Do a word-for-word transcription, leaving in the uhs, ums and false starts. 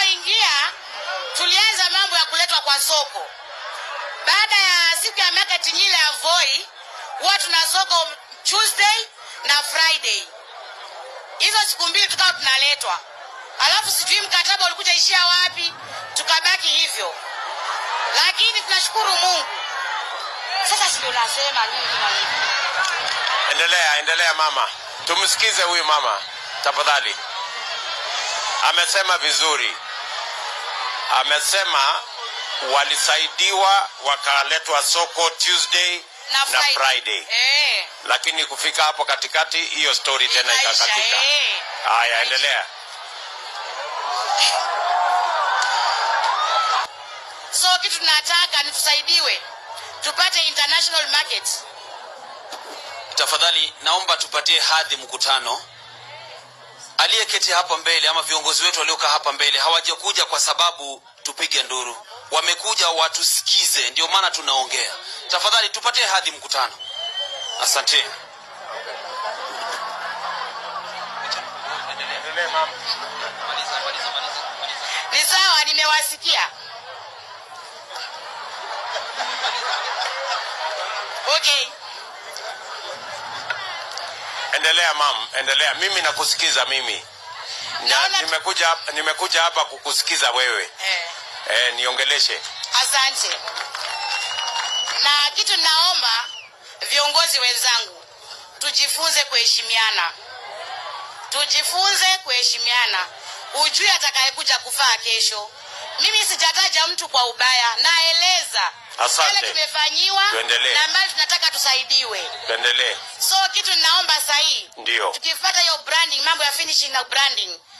tulipoingia tulianza mambo ya kuletwa kwa soko. Baada ya siku ya marketing ile ya Voi, huwa tuna soko Tuesday na Friday. Hizo siku mbili tukawa tunaletwa. Alafu sijui mkataba ulikuja ishia wapi, tukabaki hivyo. Lakini tunashukuru Mungu. Sasa sisi tunasema nini tunaleta? Endelea, endelea mama. Tumsikize huyu mama, tafadhali. Amesema vizuri. Amesema walisaidiwa wakaletwa soko Tuesday na Friday. Na Friday. Eh. Lakini kufika hapo katikati hiyo story tena ikakatika. Eh. Haya, endelea. So kitu tunataka ni tusaidiwe tupate international market. Tafadhali naomba tupatie hadhi mkutano. Aliyeketi hapa mbele ama viongozi wetu waliokaa hapa mbele hawajakuja kwa sababu tupige nduru. Wamekuja watusikize, ndio maana tunaongea. Tafadhali tupatie hadhi mkutano. Asante. Ni sawa, nimewasikia. Okay. Endelea mam, endelea. Mimi nakusikiza mimi. Na, nimekuja nimekuja hapa kukusikiza wewe. Eh. Eh, niongeleshe. Asante. Na kitu naomba viongozi wenzangu, tujifunze kuheshimiana. Tujifunze kuheshimiana. Ujui atakayekuja kufaa kesho. Mimi sijataja mtu kwa ubaya, naeleza. Asante. Kile tumefanyiwa na mali tunataka tusaidiwe. Tuendelee. So kitu ninaomba sahi, ndio tukifuata hiyo branding, mambo ya finishing na branding,